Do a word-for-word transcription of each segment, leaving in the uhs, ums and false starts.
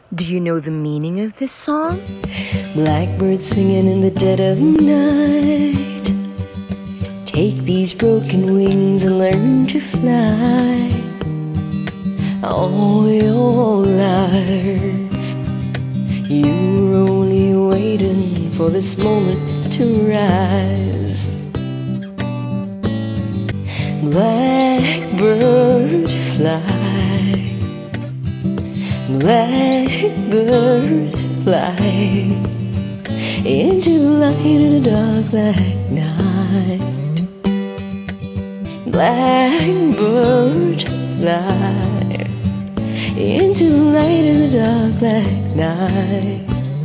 Do you know the meaning of this song? Blackbird singing in the dead of night. Take these broken wings and learn to fly. All your life you were only waiting for this moment to rise. Blackbird fly, Blackbird fly into the light in a dark black night. Blackbird fly into the light in the dark black night.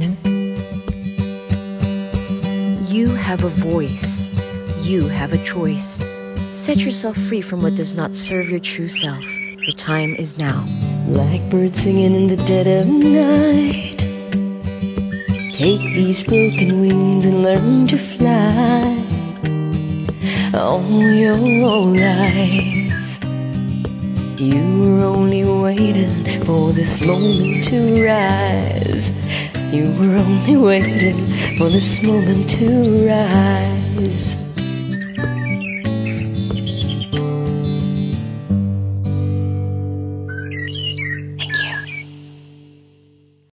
You have a voice. You have a choice. Set yourself free from what does not serve your true self. The time is now. Blackbird singing in the dead of night. Take these broken wings and learn to fly. All your life you were only waiting for this moment to rise. You were only waiting for this moment to rise.